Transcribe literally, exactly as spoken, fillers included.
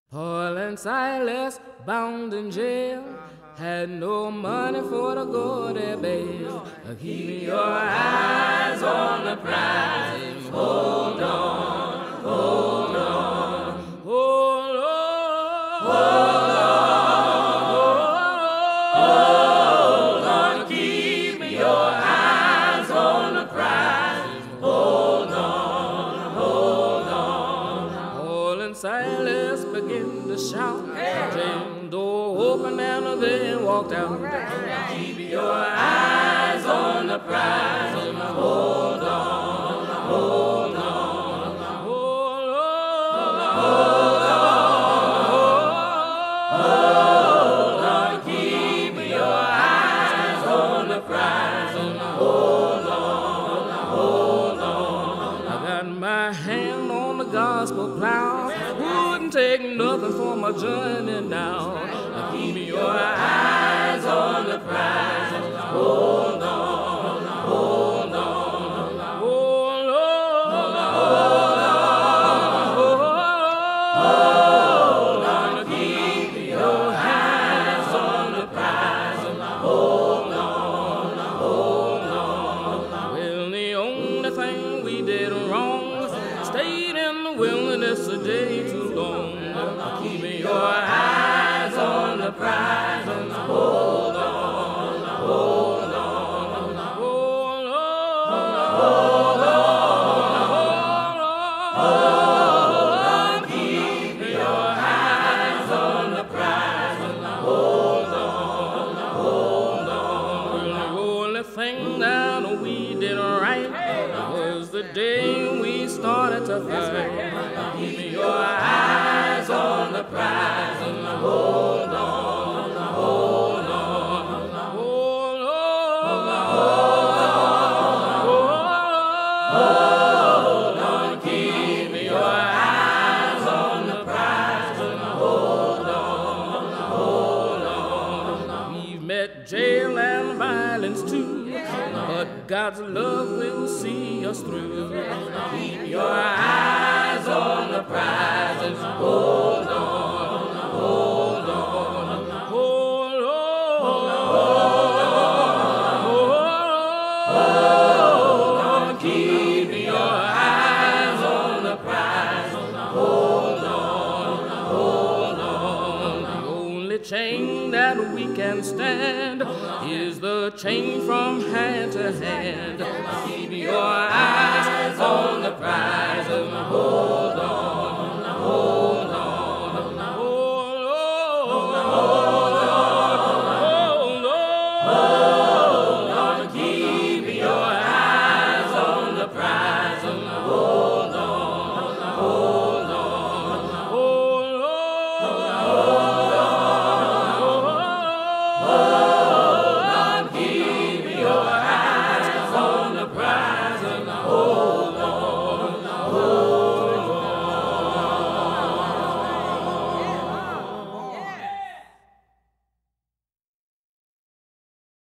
Paul and Silas, bound in jail, had no money for to go their bail. Keep your eyes on the prize and hold on, hold on, hold on, hold on, hold on. Keep your eyes on the prize, hold on, hold on. Paul and Silas began to shout, jail door open and they walked out. Keep your eyes on the prize and hold on, hold on, hold on, hold on, hold on. Keep your eyes on the prize and hold on, hold on. I got my hand on the gospel plow. Wouldn't take nothing for my journey now. Keep your eyes on the prize and hold on, hold on, hold on, hold on. Keep your eyes on the prize and hold on, hold on. Well, the only thing we did wrong, stayed in the wilderness a day too long. Keep your eyes on the prize and hold on, hold on, hold on, hold on, hold on. Keep your eyes on the prize and hold on, hold on. The only thing that we did right was the day we started to fight. Keep your eyes on the prize and hold on, hold on, hold on, hold on. Keep your eyes on the prize and hold on, hold on. We've met jail and violence too, but God's love will see us through. Keep your eyes on the prize and hold on, hold on, hold on, hold on. Keep your eyes on the prize and hold on, hold on. The only chain that we can stand is the chain from hand to hand. Keep your eyes on the prize and hold on.